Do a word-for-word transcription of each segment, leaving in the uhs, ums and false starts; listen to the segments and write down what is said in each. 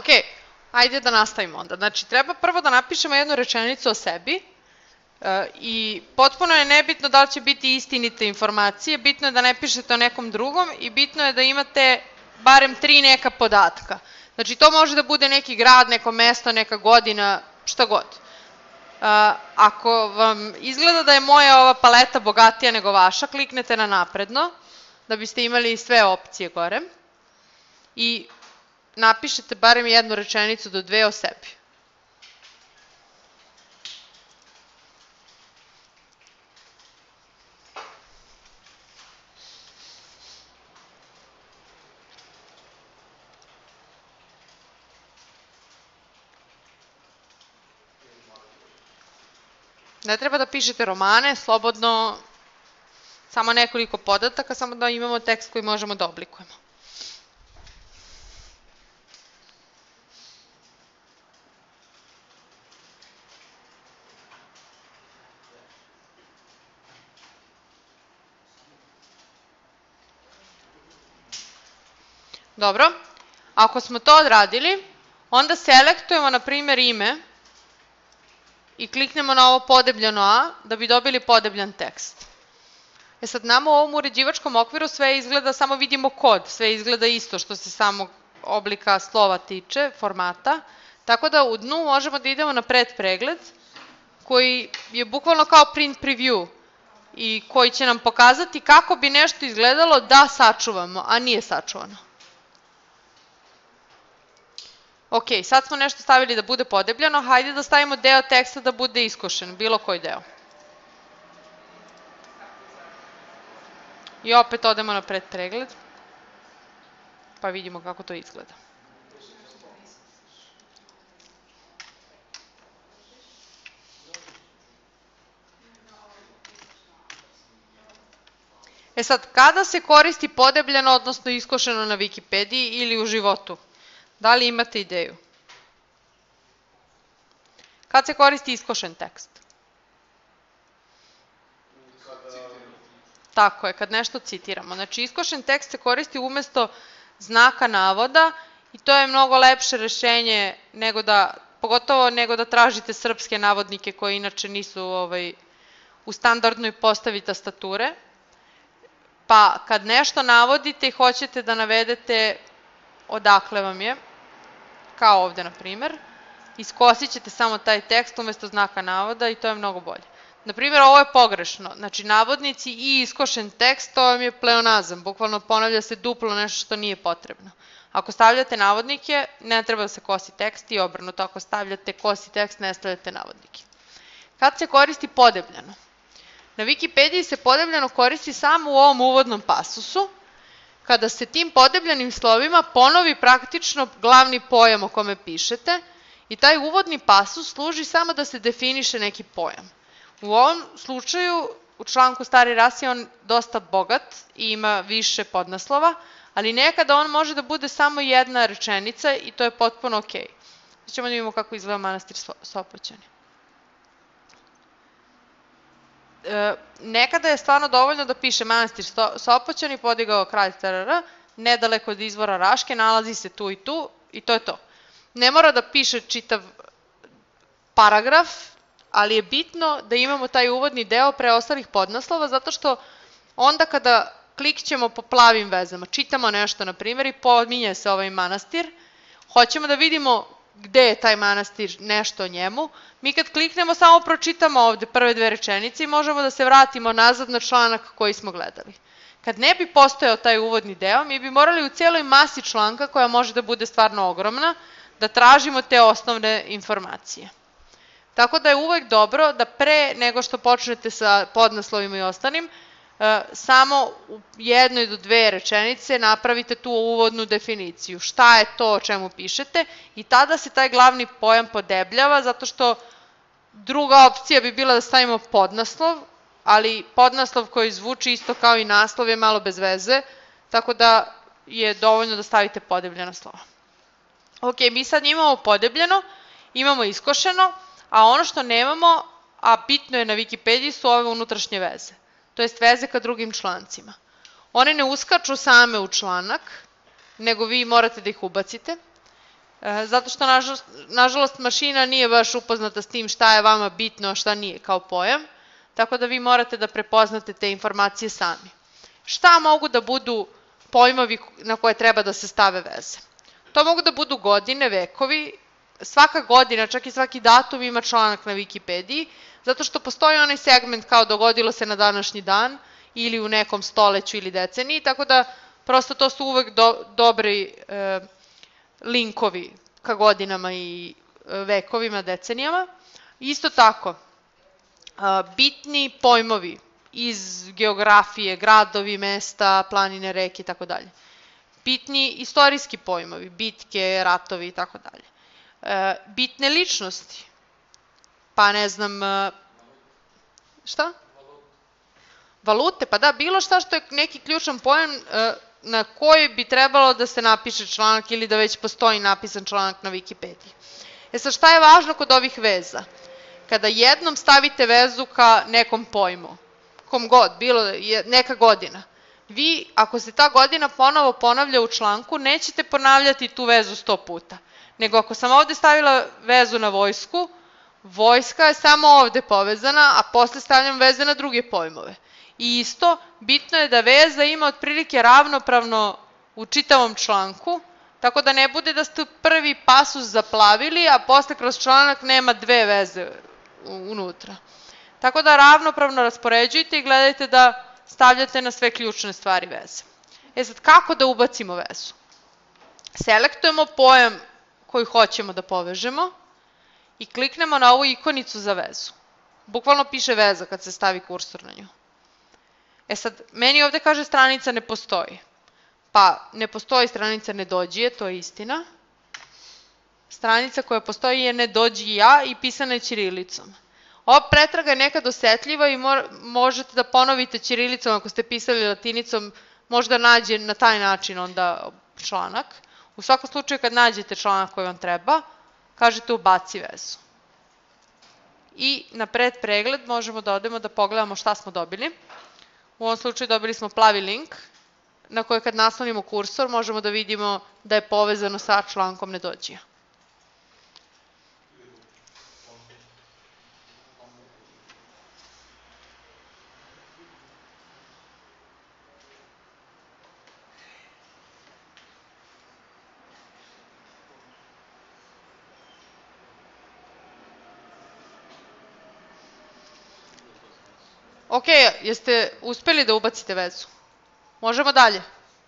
Ok, ajde da nastavimo onda. Znači, treba prvo da napišemo jednu rečenicu o sebi i potpuno je nebitno da li će biti istinite informacije, bitno je da ne pišete o nekom drugom i bitno je da imate barem tri neka podatka. Znači, to može da bude neki grad, neko mesto, neka godina, šta god. Ako vam izgleda da je moja ova paleta bogatija nego vaša, kliknete na napredno, da biste imali sve opcije gore i napišete barem jednu rečenicu do dve o sebi. Ne treba da pišete romane, slobodno samo nekoliko podataka, samo da imamo tekst koji možemo da oblikujemo. Dobro, ako smo to odradili, onda selektujemo, na primjer, ime i kliknemo na ovo podebljeno A da bi dobili podebljan tekst. E sad, nama u ovom uređivačkom okviru sve izgleda, samo vidimo kod, sve izgleda isto što se samog oblika slova tiče, formata, tako da u dnu možemo da idemo na predpregled koji je bukvalno kao print preview i koji će nam pokazati kako bi nešto izgledalo da sačuvamo, a nije sačuvano. Ok, sad smo nešto stavili da bude podebljeno, hajde da stavimo deo teksta da bude iskošen, bilo koji deo. I opet odemo na predpregled, pa vidimo kako to izgleda. E sad, kada se koristi podebljeno, odnosno iskošeno na Wikipediji ili u životu? Da li imate ideju? Kad se koristi iskošen tekst? Tako je, kad nešto citiramo. Znači, iskošen tekst se koristi umesto znaka navoda i to je mnogo lepše rešenje nego da, pogotovo nego da tražite srpske navodnike koji inače nisu ovaj, u standardnoj postavi tastature. Pa kad nešto navodite i hoćete da navedete odakle vam je, kao ovde, na primjer, iskosit ćete samo taj tekst umesto znaka navoda i to je mnogo bolje. Na primjer, ovo je pogrešno. Znači, navodnici i iskošen tekst, to vam je pleonazam. Bukvalno ponavlja se duplo nešto što nije potrebno. Ako stavljate navodnike, ne treba da se kosi tekst i obrnuto. Ako stavljate kosi tekst, ne stavljate navodnike. Kad se koristi podebljeno? Na Wikipediji se podebljeno koristi samo u ovom uvodnom pasusu, kada se tim podebljenim slovima ponovi praktično glavni pojam o kome pišete i taj uvodni pasus služi samo da se definiše neki pojam. U ovom slučaju, u članku Stari ras je on dosta bogat i ima više podnaslova, ali nekada on može da bude samo jedna rečenica i to je potpuno ok. Sada ćemo da vidimo kako izgleda manastir Sopoćani. E, nekada je stvarno dovoljno da piše manastir Sopoćani, podigao kralj tarara, nedaleko od izvora Raške, nalazi se tu i tu i to je to. Ne mora da piše čitav paragraf, ali je bitno da imamo taj uvodni deo preostalih podnaslova, zato što onda kada klikćemo po plavim vezama, čitamo nešto, na primjer, i pominje se ovaj manastir, hoćemo da vidimo gde je taj manastir, nešto o njemu, mi kad kliknemo samo pročitamo ovde prve dve rečenice i možemo da se vratimo nazad na članak koji smo gledali. Kad ne bi postojao taj uvodni deo, mi bi morali u cijeloj masi članka, koja može da bude stvarno ogromna, da tražimo te osnovne informacije. Tako da je uvek dobro da pre nego što počnete sa podnaslovima i ostalim, samo u jednoj do dve rečenice napravite tu uvodnu definiciju. Šta je to o čemu pišete i tada se taj glavni pojam podebljava, zato što druga opcija bi bila da stavimo podnaslov, ali podnaslov koji zvuči isto kao i naslov je malo bez veze, tako da je dovoljno da stavite podebljeno slovo. Ok, mi sad imamo podebljeno, imamo iskošeno, a ono što nemamo, a bitno je na Wikipediji, su ove unutrašnje veze. To jest veze ka drugim člancima. One ne uskaču same u članak, nego vi morate da ih ubacite. Zato što, nažalost, nažalost, mašina nije baš upoznata s tim šta je vama bitno, a šta nije kao pojam, tako da vi morate da prepoznate te informacije sami. Šta mogu da budu pojmovi na koje treba da se stave veze? To mogu da budu godine, vekovi, svaka godina, čak i svaki datum ima članak na Wikipediji, zato što postoji onaj segment kao dogodilo se na današnji dan ili u nekom stoleću ili deceniji, tako da prosto to su uvek do, dobri e, linkovi ka godinama i vekovima, decenijama. Isto tako, bitni pojmovi iz geografije, gradovi, mesta, planine, reke i tako dalje. Bitni istorijski pojmovi, bitke, ratovi i tako dalje. Bitne ličnosti, pa ne znam, šta? Valute, pa da, bilo šta što je neki ključan pojam na koji bi trebalo da se napiše članak ili da već postoji napisan članak na Wikipediji. E sad, šta je važno kod ovih veza? Kada jednom stavite vezu ka nekom pojmu, kom god, bilo je neka godina, vi, ako se ta godina ponovo ponavlja u članku, nećete ponavljati tu vezu sto puta. Nego ako sam ovde stavila vezu na vojsku, vojska je samo ovde povezana, a posle stavljam veze na druge pojmove. I isto, bitno je da veza ima otprilike ravnopravno u čitavom članku, tako da ne bude da ste prvi pasus zaplavili, a posle kroz članak nema dve veze unutra. Tako da ravnopravno raspoređujte i gledajte da stavljate na sve ključne stvari veze. E sad, kako da ubacimo vezu? Selektujemo pojam koji hoćemo da povežemo i kliknemo na ovu ikonicu za vezu. Bukvalno piše veza kad se stavi kursor na nju. E sad, meni ovde kaže stranica ne postoji. Pa, ne postoji stranica ne dođi je, to je istina. Stranica koja postoji je ne dođi ja i pisana je ćirilicom. Ova pretraga je nekad osetljiva i možete da ponovite ćirilicom ako ste pisali latinicom, možda nađe na taj način onda članak. U svakom slučaju kad nađete članak koji vam treba, kažete ubaci vezu. I na pred pregled možemo da odemo da pogledamo šta smo dobili. U ovom slučaju dobili smo plavi link na koji kad naslonimo kursor možemo da vidimo da je povezano sa člankom nedođija. Ok, jeste uspeli da ubacite vezu? Možemo dalje?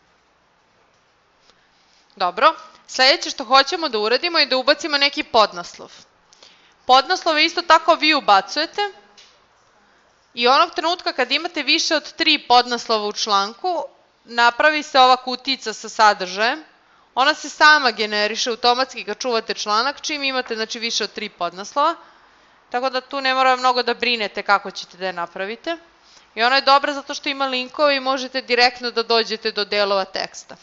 Dobro. Sljedeće što hoćemo da uradimo je da ubacimo neki podnaslov. Podnaslove isto tako vi ubacujete i onog trenutka kad imate više od tri podnaslova u članku, napravi se ova kutica sa sadržajem. Ona se sama generiše automatski kad čuvate članak, čim imate znači, više od tri podnaslova. Tako da tu ne mora mnogo da brinete kako ćete da je napravite. I ona je dobra zato što ima linkove i možete direktno da dođete do delova teksta.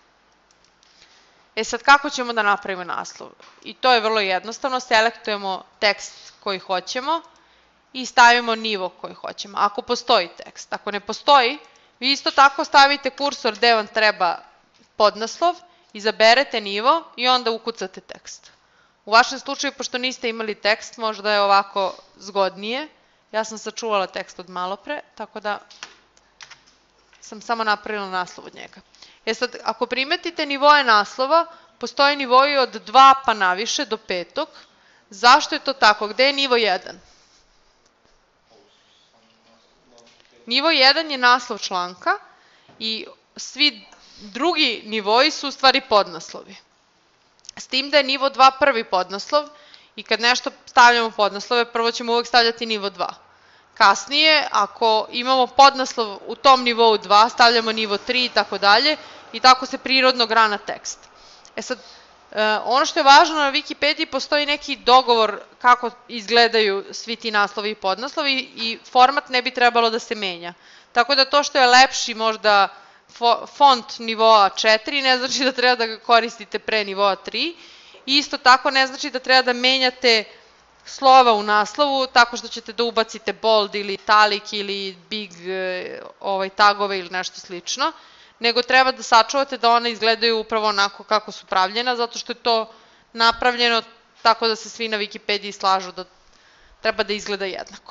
E sad kako ćemo da napravimo naslov? I to je vrlo jednostavno, selektujemo tekst koji hoćemo i stavimo nivo koji hoćemo. Ako postoji tekst, ako ne postoji, vi isto tako stavite kursor gde vam treba podnaslov, izaberete nivo i onda ukucate tekst. U vašem slučaju, pošto niste imali tekst, možda je ovako zgodnije. Ja sam sačuvala tekst od malo pre, tako da sam samo napravila naslov od njega. E sad, ako primetite nivoje naslova, postoje nivoji od dva pa naviše do petog. Zašto je to tako? Gde je nivo jedan? Nivo jedan je naslov članka i svi drugi nivoji su u stvari podnaslovi. S tim da je nivo dva prvi podnaslov i kad nešto stavljamo podnaslove, prvo ćemo uvek stavljati nivo dva. Kasnije, ako imamo podnaslov u tom nivou dva, stavljamo nivo tri i tako dalje i tako se prirodno grana tekst. E sad, ono što je važno na Wikipediji, postoji neki dogovor kako izgledaju svi ti naslovi i podnaslovi i format ne bi trebalo da se menja. Tako da to što je lepši možda font nivoa četiri ne znači da treba da ga koristite pre nivoa tri. Isto tako ne znači da treba da menjate slova u naslovu tako što ćete da ubacite bold ili italic ili big ovaj, tagove ili nešto slično, nego treba da sačuvate da one izgledaju upravo onako kako su pravljena, zato što je to napravljeno tako da se svi na Wikipediji slažu da treba da izgleda jednako.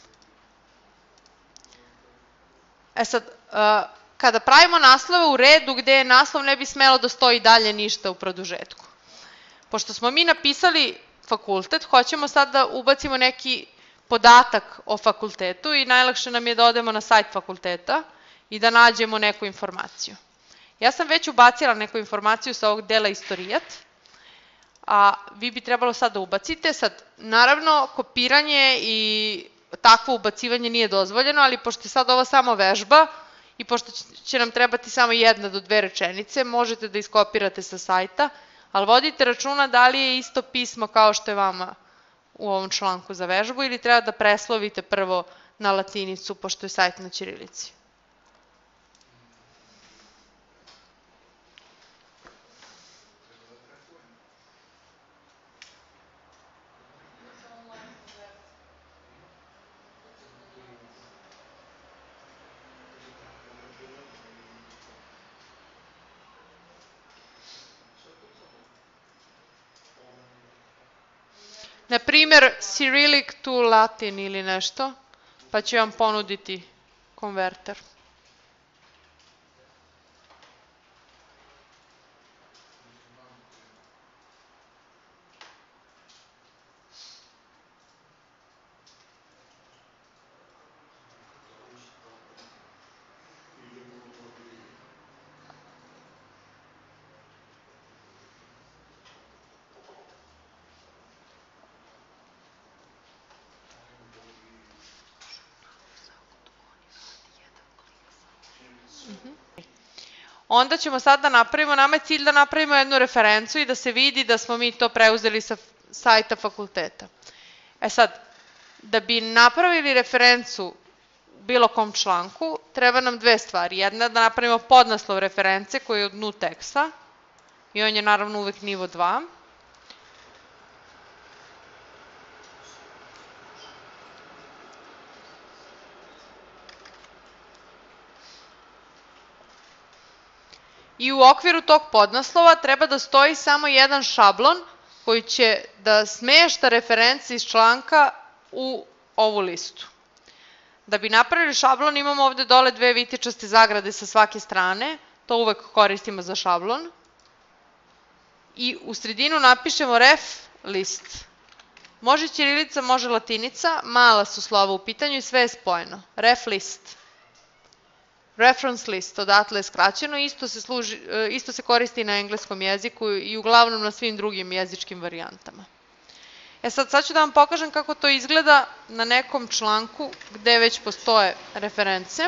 E sad, kada pravimo naslove u redu gde naslov ne bi smelo da stoji dalje ništa u produžetku. Pošto smo mi napisali fakultet, hoćemo sad da ubacimo neki podatak o fakultetu i najlakše nam je da odemo na sajt fakulteta i da nađemo neku informaciju. Ja sam već ubacila neku informaciju sa ovog dela istorijat, a vi bi trebalo sad da ubacite. Sad, naravno, kopiranje i takvo ubacivanje nije dozvoljeno, ali pošto je sad ovo samo vežba i pošto će nam trebati samo jedna do dve rečenice, možete da iskopirate sa sajta, ali vodite računa da li je isto pismo kao što je vama u ovom članku za vežbu ili treba da preslovite prvo na latinicu, pošto je sajt na ćirilici. Na primjer, Cyrillic to Latin ili nešto, pa će vam ponuditi konverter. Onda ćemo sad da napravimo, nama je cilj da napravimo jednu referencu i da se vidi da smo mi to preuzeli sa sajta fakulteta. E sad, da bi napravili referencu u bilo kom članku, treba nam dve stvari. Jedna da napravimo podnaslov reference koji je u dnu teksta i on je naravno uvek nivo dva. I u okviru tog podnaslova treba da stoji samo jedan šablon koji će da smešta reference iz članka u ovu listu. Da bi napravili šablon imamo ovde dole dve vitičaste zagrade sa svake strane, to uvek koristimo za šablon. I u sredinu napišemo ref list. Može ćirilica, može latinica, mala su slova u pitanju i sve je spojeno. Ref list. Reference list, odatle je skraćeno, isto se, služi, isto se koristi na engleskom jeziku i uglavnom na svim drugim jezičkim varijantama. E sad, sad ću da vam pokažem kako to izgleda na nekom članku gde već postoje reference.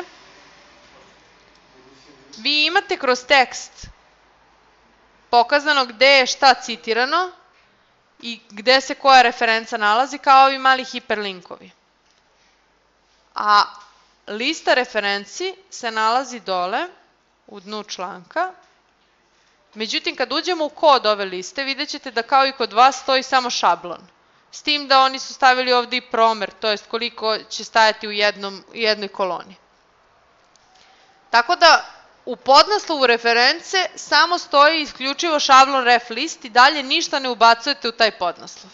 Vi imate kroz tekst pokazano gde je šta citirano i gde se koja referenca nalazi, kao ovi mali hiperlinkovi. A lista referenci se nalazi dole u dnu članka. Međutim, kad uđemo u kod ove liste, vidjet ćete da kao i kod vas stoji samo šablon. S tim da oni su stavili ovde i promer, to jest koliko će stajati u jednom, jednoj koloni. Tako da u podnaslovu reference samo stoji isključivo šablon ref list i dalje ništa ne ubacujete u taj podnaslov.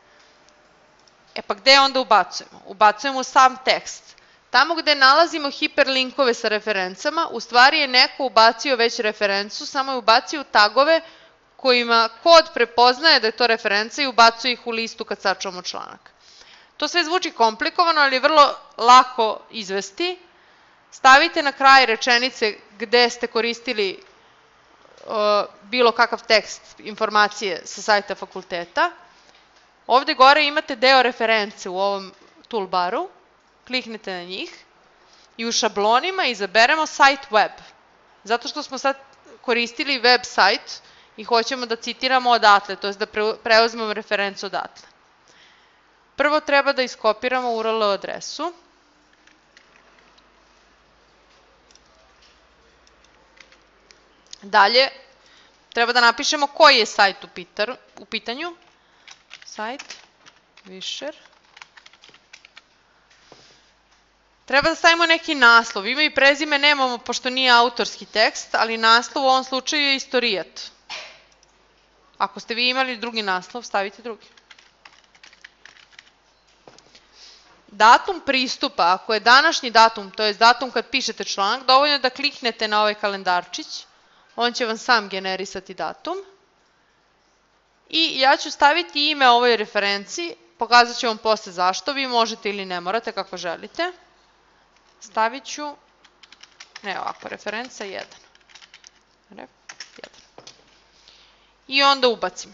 E pa gde onda ubacujemo? Ubacujemo u sam tekst. Tamo gde nalazimo hiperlinkove sa referencama, u stvari je neko ubacio već referencu, samo je ubacio tagove kojima kod prepoznaje da je to referenca i ubacuje ih u listu kad sačuvamo članak. To sve zvuči komplikovano, ali je vrlo lako izvesti. Stavite na kraj rečenice gde ste koristili uh, bilo kakav tekst, informacije sa sajta fakulteta. Ovde gore imate deo reference u ovom toolbaru. Kliknete na njih i u šablonima izaberemo site web. Zato što smo sad koristili web sajt i hoćemo da citiramo odatle, to je da preuzmemo referencu odatle. Prvo treba da iskopiramo U R L adresu. Dalje, treba da napišemo koji je sajt u pitanju. Sajt, Višer. Treba da stavimo neki naslov. Ime i prezime nemamo pošto nije autorski tekst, ali naslov u ovom slučaju je istorijat. Ako ste vi imali drugi naslov, stavite drugi. Datum pristupa, ako je današnji datum, to je datum kad pišete članak, dovoljno je da kliknete na ovaj kalendarčić, on će vam sam generisati datum. I ja ću staviti ime ovoj referenciji, pokazat ću vam posle zašto, vi možete ili ne morate, kako želite. Stavit ću, ne ovako, referenca jedan. Ref jedan. I onda ubacimo.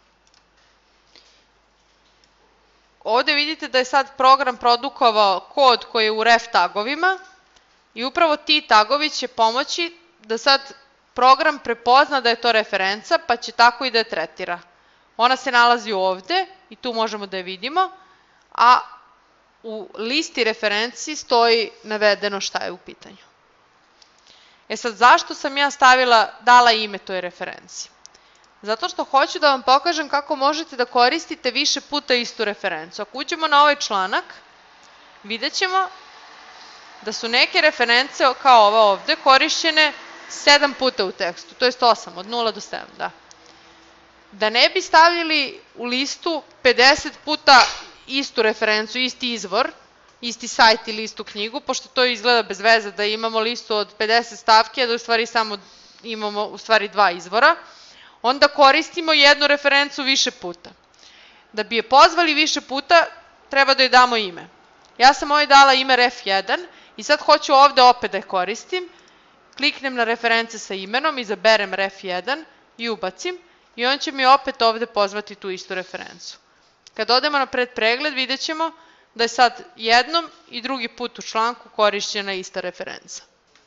Ovdje vidite da je sad program produkovao kod koji je u ref tagovima i upravo ti tagovi će pomoći da sad program prepozna da je to referenca, pa će tako i da je tretira. Ona se nalazi ovdje i tu možemo da je vidimo, a u listi referenci stoji navedeno šta je u pitanju. E sad, zašto sam ja stavila, dala ime toj referenciji? Zato što hoću da vam pokažem kako možete da koristite više puta istu referencu. Ako uđemo na ovaj članak, vidjet ćemo da su neke reference kao ova ovdje korišćene sedam puta u tekstu, to jest osam, od nula do sedam, da. Da ne bi stavljali u listu pedeset puta istu referencu, isti izvor, isti sajt ili istu knjigu, pošto to izgleda bez veze da imamo listu od pedeset stavki, a da u stvari samo imamo u stvari dva izvora, onda koristimo jednu referencu više puta. Da bi je pozvali više puta, treba da joj damo ime. Ja sam ovdje dala ime ref jedan i sad hoću ovdje opet da je koristim. Kliknem na reference sa imenom, izaberem ref jedan i ubacim i on će mi opet ovdje pozvati tu istu referencu. Kad odemo na predpregled, vidjet ćemo da je sad jednom i drugi put u članku korišćena ista referenca.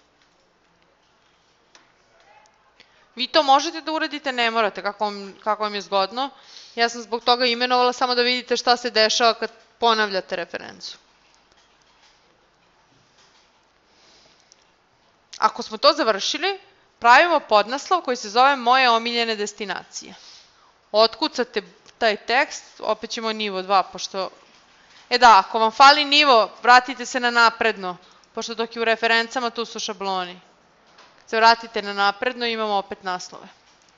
Vi to možete da uradite, ne morate, kako vam, kako vam je zgodno. Ja sam zbog toga imenovala samo da vidite šta se dešava kad ponavljate referencu. Ako smo to završili, pravimo podnaslov koji se zove Moje omiljene destinacije. Otkucate taj tekst, opet ćemo nivo dva, pošto... E da, ako vam fali nivo, vratite se na napredno, pošto dok je u referencama tu su šabloni. Se vratite na napredno i imamo opet naslove.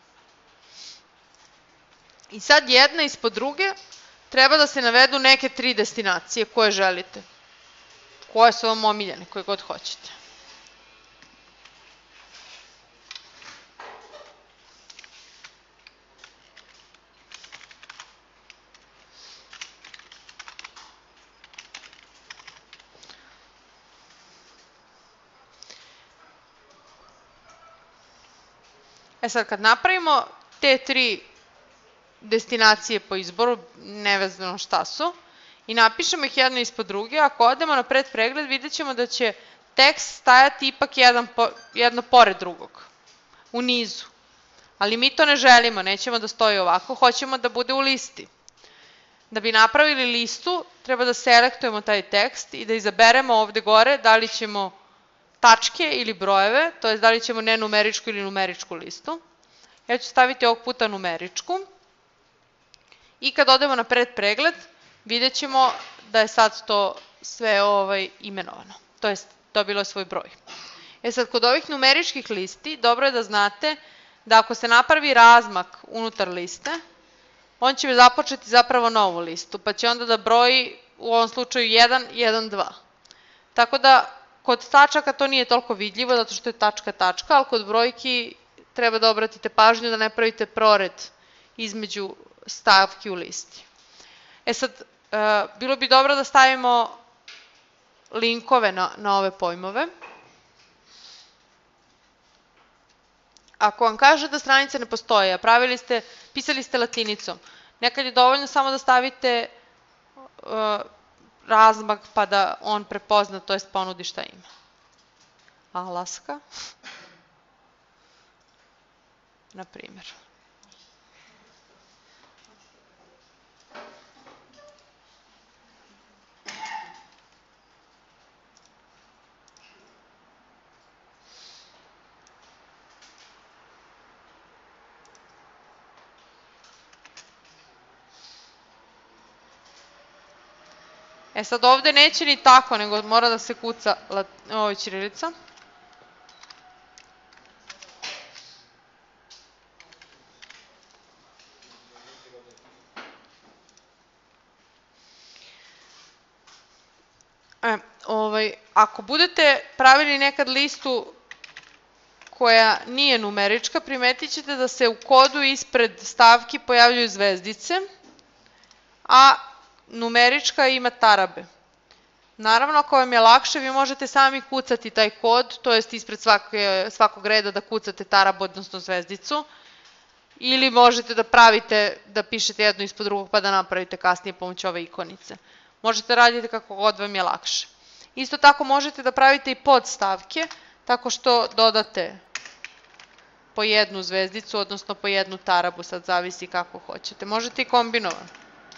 I sad jedna ispod druge treba da se navedu neke tri destinacije koje želite. Koje su vam omiljene, koje god hoćete. E sad, kad napravimo te tri destinacije po izboru, nevezano šta su, i napišemo ih jedno ispod druge, ako odemo na predpregled, vidjet ćemo da će tekst stajati ipak jedan po, jedno pored drugog, u nizu. Ali mi to ne želimo, nećemo da stoji ovako, hoćemo da bude u listi. Da bi napravili listu, treba da selektujemo taj tekst i da izaberemo ovdje gore da li ćemo tačke ili brojeve, to je da li ćemo nenumeričku ili numeričku listu. Ja ću staviti ovog puta numeričku. I kad odemo na predpregled, vidjet ćemo da je sad to sve ovaj imenovano. To jest, dobilo je svoj broj. E sad, kod ovih numeričkih listi, dobro je da znate da ako se napravi razmak unutar liste, on će započeti zapravo novu listu, pa će onda da broji u ovom slučaju jedan, jedan, dva. Tako da, kod tačaka to nije toliko vidljivo, zato što je tačka tačka, ali kod brojki treba da obratite pažnju da ne pravite prored između stavki u listi. E sad, bilo bi dobro da stavimo linkove na, na ove pojmove. Ako vam kaže da stranice ne postoje, a pravili ste, pisali ste latinicom, nekad je dovoljno samo da stavite uh, razmak pa da on prepozna, to jest ponudi šta ima. Alaska, na primjer. E sad ovdje neće ni tako, nego mora da se kuca ovaj ćirilica. E, ovaj, ako budete pravili nekad listu koja nije numerička, primetit ćete da se u kodu ispred stavki pojavljuju zvezdice, a numerička ima tarabe. Naravno, ako vam je lakše, vi možete sami kucati taj kod, to jest ispred svake, svakog reda da kucate tarabu, odnosno zvezdicu, ili možete da pravite, da pišete jedno ispod drugog pa da napravite kasnije pomoću ove ikonice. Možete raditi kako god vam je lakše. Isto tako možete da pravite i podstavke, tako što dodate po jednu zvezdicu, odnosno po jednu tarabu, sad zavisi kako hoćete. Možete i kombinovati.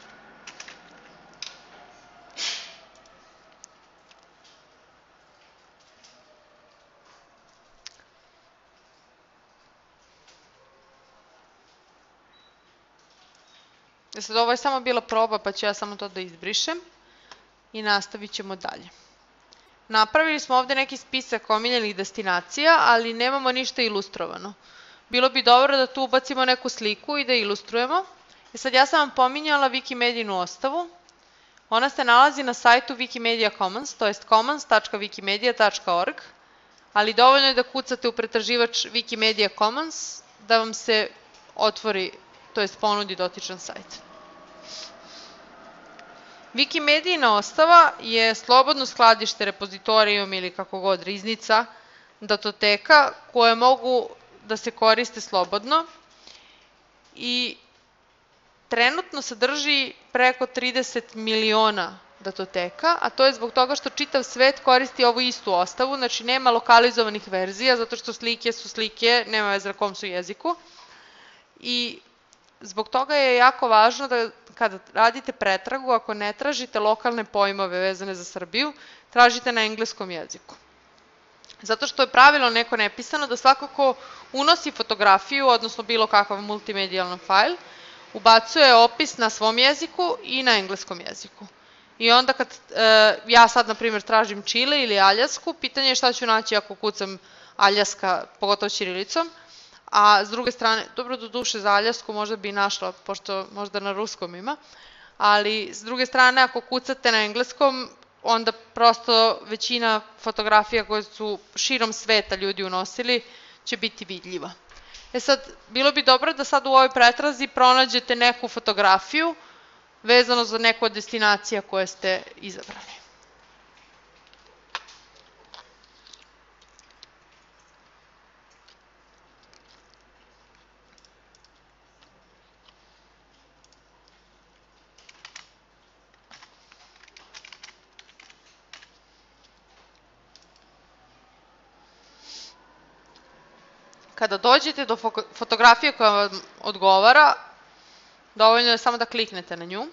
Sad ovo je samo bila proba, pa ću ja samo to da izbrišem i nastavit ćemo dalje. Napravili smo ovde neki spisak omiljenih destinacija, ali nemamo ništa ilustrovano. Bilo bi dobro da tu ubacimo neku sliku i da ilustrujemo. E sad ja sam vam pominjala Wikimedijinu ostavu. Ona se nalazi na sajtu Wikimedia Commons, to jest commons tačka wikimedia tačka org, ali dovoljno je da kucate u pretraživač Wikimedia Commons da vam se otvori, to jest ponudi dotičan sajt. Wikimedijina ostava je slobodno skladište, repozitorijum ili kako god, riznica, datoteka koje mogu da se koriste slobodno i trenutno sadrži preko trideset miliona datoteka, a to je zbog toga što čitav svet koristi ovu istu ostavu, znači nema lokalizovanih verzija, zato što slike su slike, nema veze na kom su jeziku. I zbog toga je jako važno da kada radite pretragu, ako ne tražite lokalne pojmove vezane za Srbiju, tražite na engleskom jeziku. Zato što je pravilo neko nepisano da svako ko unosi fotografiju, odnosno bilo kakav multimedijalan fajl, ubacuje opis na svom jeziku i na engleskom jeziku. I onda kad e, ja sad, na primjer, tražim Čile ili Aljasku, pitanje je šta ću naći ako kucam Aljaska, pogotovo ćirilicom, a s druge strane, dobro, do duše za Aljasku možda bi našla, pošto možda na ruskom ima, ali s druge strane, ako kucate na engleskom, onda prosto većina fotografija koje su širom sveta ljudi unosili će biti vidljiva. E sad, bilo bi dobro da sad u ovoj pretrazi pronađete neku fotografiju vezano za neku od destinacija koje ste izabrali. Kada dođete do fotografije koja vam odgovara, dovoljno je samo da kliknete na nju.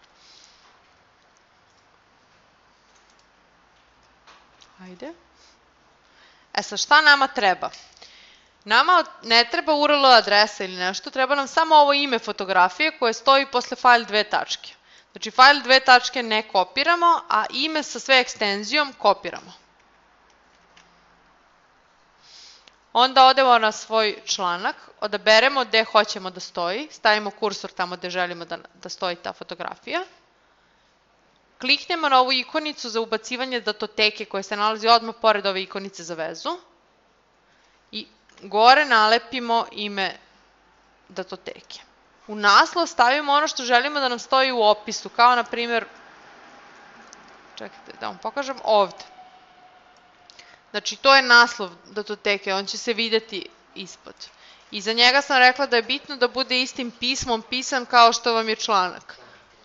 Ajde. E sad, šta nama treba? Nama ne treba U R L adresa ili nešto, treba nam samo ovo ime fotografije koje stoji posle file dve tačke. Znači, file dve tačke ne kopiramo, a ime sa sve ekstenzijom kopiramo. Onda odemo na svoj članak, odaberemo gde hoćemo da stoji, stavimo kursor tamo gde želimo da, da stoji ta fotografija. Kliknemo na ovu ikonicu za ubacivanje datoteke koja se nalazi odmah pored ove ikonice za vezu i gore nalepimo ime datoteke. U naslov stavimo ono što želimo da nam stoji u opisu, kao na primjer, čekajte da vam pokažem, ovde. Znači, to je naslov datoteke, on će se videti ispod. I za njega sam rekla da je bitno da bude istim pismom pisan kao što vam je članak.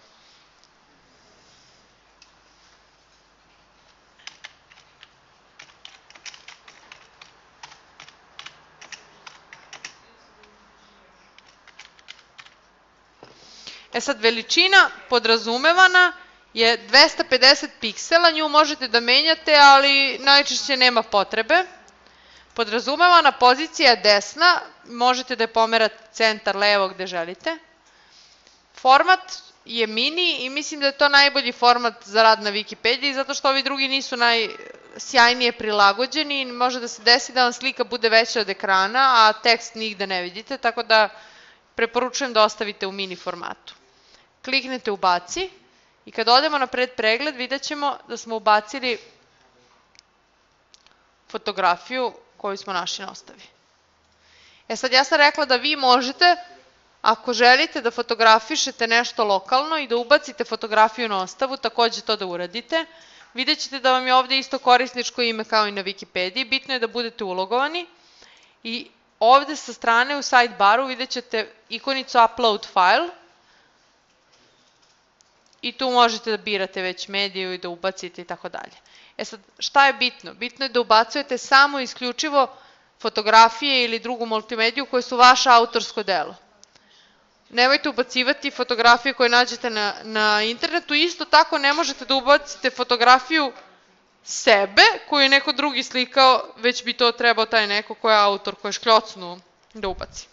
E sad, veličina podrazumevana je dvesta pedeset piksela, nju možete da menjate, ali najčešće nema potrebe. Podrazumevana pozicija desna, možete da je pomerate centar levo gde želite. Format je mini i mislim da je to najbolji format za rad na Wikipediji, zato što ovi drugi nisu najsjajnije prilagođeni i može da se desi da vam slika bude veća od ekrana, a tekst nigde ne vidite, tako da preporučujem da ostavite u mini formatu. Kliknete u baci I kad odemo na predpregled, vidjet ćemo da smo ubacili fotografiju koju smo našli na ostavi. E sad, ja sam rekla da vi možete, ako želite da fotografišete nešto lokalno i da ubacite fotografiju na ostavu, takođe to da uradite. Vidjet ćete da vam je ovde isto korisničko ime kao i na Wikipediji. Bitno je da budete ulogovani. I ovde sa strane u sidebaru vidjet ćete ikonicu Upload File. I tu možete da birate već mediju i da ubacite i tako dalje. E sad, šta je bitno? Bitno je da ubacujete samo isključivo fotografije ili drugu multimediju koje su vaše autorsko delo. Nemojte ubacivati fotografije koje nađete na, na internetu. Isto tako ne možete da ubacite fotografiju sebe koju je neko drugi slikao, već bi to trebao taj neko ko je autor, ko je škljocnuo da ubaci.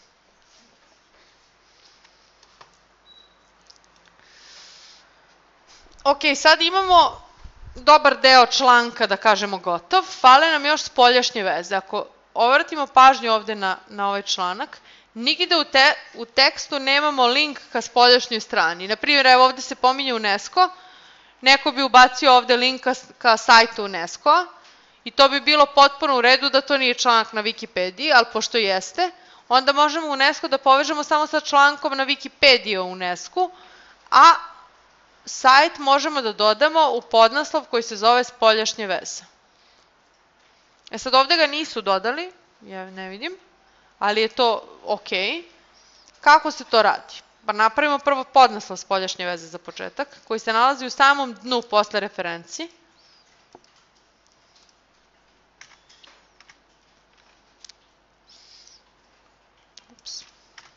Ok, sad imamo dobar deo članka, da kažemo, gotov. Fale nam još spoljašnje veze. Ako obratimo pažnju ovde na, na ovaj članak, nigde u, te, u tekstu nemamo link ka spoljašnjoj strani. Naprimjer, evo ovde se pominje UNESCO, neko bi ubacio ovde link ka, ka sajtu UNESCO-a i to bi bilo potpuno u redu da to nije članak na Wikipediji, ali pošto jeste, onda možemo UNESCO da povežemo samo sa člankom na Wikipediji o UNESCO, a sajt možemo da dodamo u podnaslov koji se zove spoljašnje veze. E sad ovde ga nisu dodali, ja ne vidim, ali je to ok. Kako se to radi? Pa napravimo prvo podnaslov spoljašnje veze za početak, koji se nalazi u samom dnu posle referenci. Ups.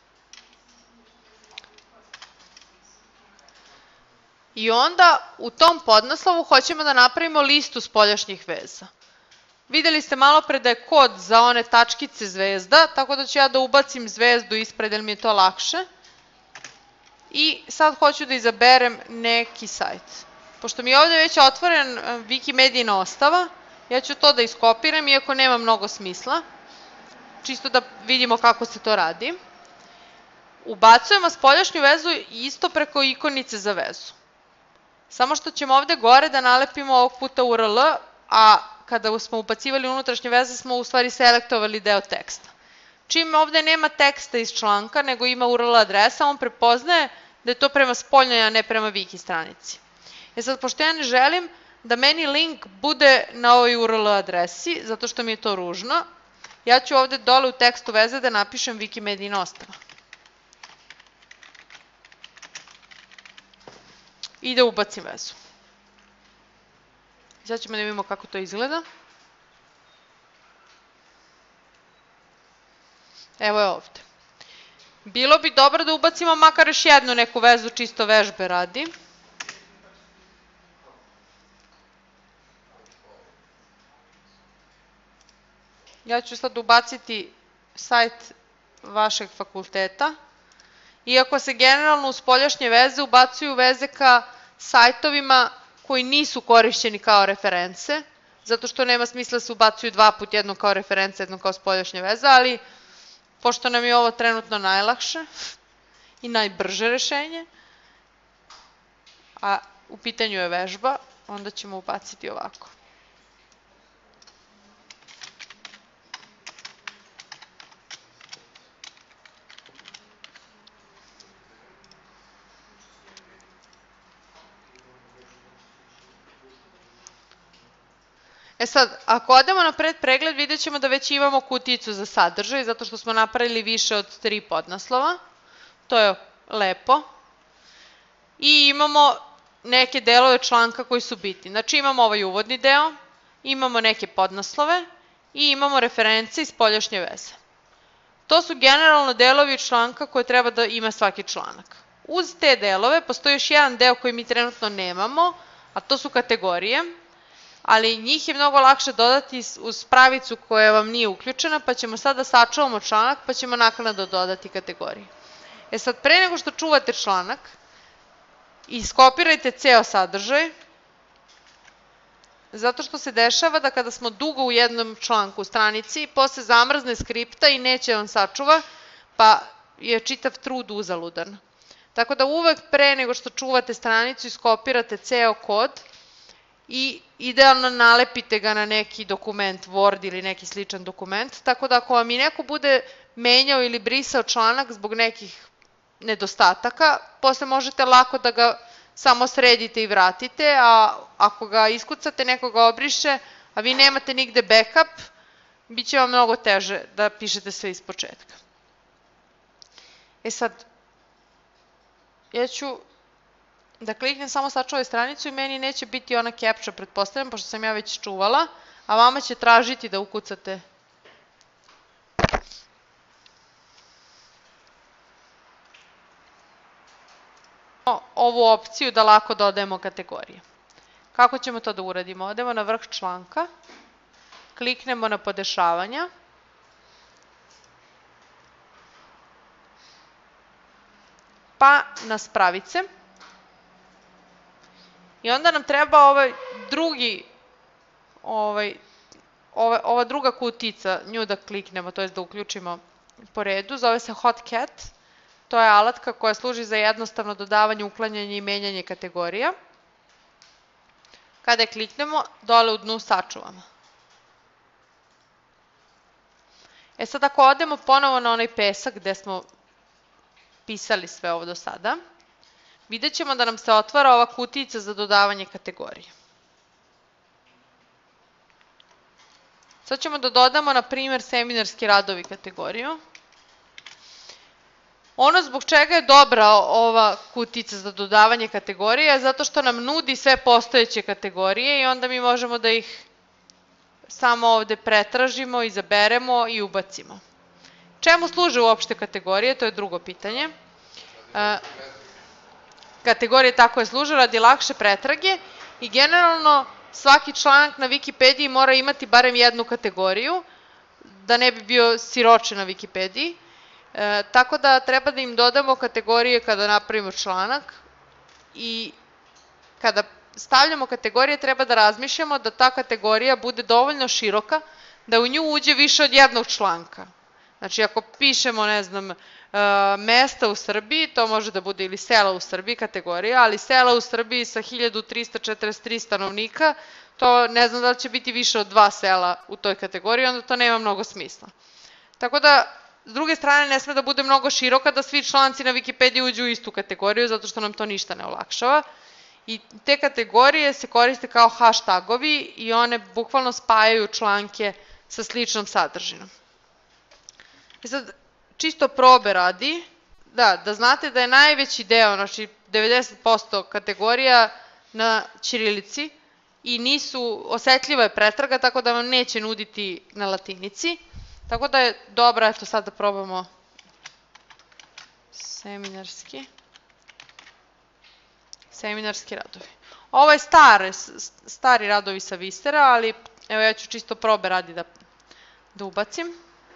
I onda u tom podnaslovu hoćemo da napravimo listu spoljašnjih veza. Videli ste malo pre da je kod za one tačkice zvezda, tako da ću ja da ubacim zvezdu ispred, jer mi je to lakše. I sad hoću da izaberem neki sajt. Pošto mi je ovde već otvoren Wikimedijina ostava, ja ću to da iskopiram, iako nema mnogo smisla. Čisto da vidimo kako se to radi. Ubacujemo spoljašnju vezu isto preko ikonice za vezu. Samo što ćemo ovde gore da nalepimo ovog puta U R L, a kada smo ubacivali unutrašnje veze smo u stvari selektovali deo teksta. Čim ovde nema teksta iz članka, nego ima U R L adresa, on prepoznaje da je to prema spoljnoj, a ne prema Wiki stranici. E sad, pošto ja ne želim da meni link bude na ovoj U R L adresi, zato što mi je to ružno, ja ću ovde dole u tekstu veze da napišem Wikimedijina ostava. I da ubacim vezu. Sad ćemo da vidimo kako to izgleda. Evo je ovde. Bilo bi dobro da ubacimo makar još jednu neku vezu, čisto vežbe radi. Ja ću sad ubaciti sajt vašeg fakulteta. Iako se generalno u spoljašnje veze ubacuju veze ka sajtovima koji nisu korišćeni kao reference, zato što nema smisla da se ubacuju dva put, jedno kao reference, jedno kao spoljašnje veze, ali pošto nam je ovo trenutno najlakše i najbrže rešenje, a u pitanju je vežba, onda ćemo ubaciti ovako. E sad, ako odemo na predpregled, vidjet ćemo da već imamo kutijicu za sadržaj, zato što smo napravili više od tri podnaslova. To je lepo. I imamo neke delove članka koji su bitni. Znači imamo ovaj uvodni deo, imamo neke podnaslove i imamo reference i spoljašnje veze. To su generalno delovi članka koje treba da ima svaki članak. Uz te delove postoji još jedan deo koji mi trenutno nemamo, a to su kategorije. Ali njih je mnogo lakše dodati uz pravicu koja vam nije uključena, pa ćemo sada sačuvamo članak, pa ćemo naknadno dodati kategorije. E sad, pre nego što čuvate članak, iskopirajte ceo sadržaj, zato što se dešava da kada smo dugo u jednom članku u stranici, posle zamrzne skripta i neće vam sačuva, pa je čitav trud uzaludan. Tako da uvek pre nego što čuvate stranicu iskopirate ceo kod i idealno nalepite ga na neki dokument, Word ili neki sličan dokument, tako da ako vam i neko bude menjao ili brisao članak zbog nekih nedostataka, posle možete lako da ga samo sredite i vratite, a ako ga iskucate, neko ga obriše, a vi nemate nigde backup, bit će vam mnogo teže da pišete sve iz početka. E sad, ja ću da kliknem samo sačuvaj stranicu i meni neće biti ona captcha, pretpostavljam, pošto sam ja već čuvala, a vama će tražiti da ukucate ovu opciju da lako dodajemo kategorije. Kako ćemo to da uradimo? Odemo na vrh članka, kliknemo na podešavanja, pa na spravice i onda nam treba ovaj drugi, ovaj, ova, ova druga kutica, nju da kliknemo, to je da uključimo po redu, zove se Hotcat. To je alatka koja služi za jednostavno dodavanje, uklanjanje i menjanje kategorija. Kada je kliknemo, dole u dnu sačuvamo. E sad ako odemo ponovo na onaj pesak gde smo pisali sve ovo do sada, vidjet ćemo da nam se otvara ova kutica za dodavanje kategorije. Sad ćemo da dodamo, na primjer, seminarski radovi kategoriju. Ono zbog čega je dobra ova kutica za dodavanje kategorije je zato što nam nudi sve postojeće kategorije i onda mi možemo da ih samo ovde pretražimo, izaberemo i ubacimo. Čemu služe uopšte kategorije? To je drugo pitanje. Kategorije tako je služe radi lakše pretrage i generalno svaki članak na Wikipediji mora imati barem jednu kategoriju, da ne bi bio siroče na Wikipediji. E, tako da treba da im dodamo kategorije kada napravimo članak i kada stavljamo kategorije treba da razmišljamo da ta kategorija bude dovoljno široka da u nju uđe više od jednog članka. Znači ako pišemo, ne znam, e, mesta u Srbiji, to može da bude ili sela u Srbiji kategorija, ali sela u Srbiji sa hiljadu trista četrdeset tri stanovnika, to ne znam da li će biti više od dva sela u toj kategoriji, onda to nema mnogo smisla. Tako da s druge strane, ne sme da bude mnogo široka da svi članci na Wikipediji uđu u istu kategoriju, zato što nam to ništa ne olakšava. I te kategorije se koriste kao hashtagovi i one bukvalno spajaju članke sa sličnom sadržinom. I sad, čisto probe radi, da, da znate da je najveći deo, znači devedeset posto kategorija na ćirilici i nisu, osetljiva je pretraga, tako da vam neće nuditi na latinici. Tako da je dobro, eto sad da probamo seminarski, seminarski radovi. Ovo je stare, stari radovi sa Vistera, ali evo ja ću čisto probe radi da, da ubacim.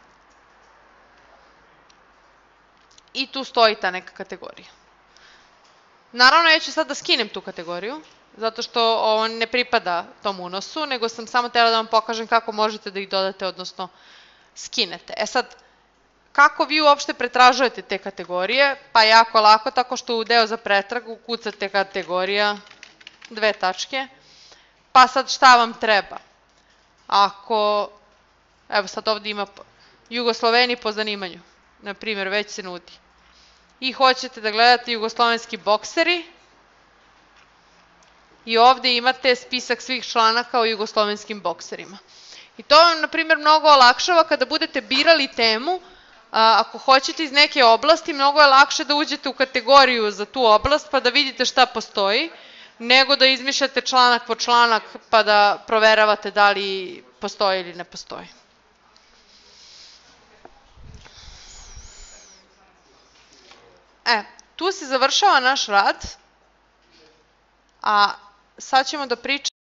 I tu stoji ta neka kategorija. Naravno ja ću sad da skinem tu kategoriju, zato što ovo ne pripada tom unosu, nego sam samo htjela da vam pokažem kako možete da ih dodate, odnosno skinete. E sad, kako vi uopšte pretražujete te kategorije? Pa jako lako, tako što u deo za pretragu kucate kategorija, dve tačke, pa sad šta vam treba? Ako, evo sad ovdje ima Jugosloveni po zanimanju, na primjer, već se nudi. I hoćete da gledate jugoslovenski bokseri i ovdje imate spisak svih članaka o jugoslovenskim bokserima. I to vam, na primjer, mnogo olakšava kada budete birali temu. Ako hoćete iz neke oblasti, mnogo je lakše da uđete u kategoriju za tu oblast pa da vidite šta postoji, nego da izmišljate članak po članak pa da proveravate da li postoji ili ne postoji. E, tu se završava naš rad, a sad ćemo da pričamo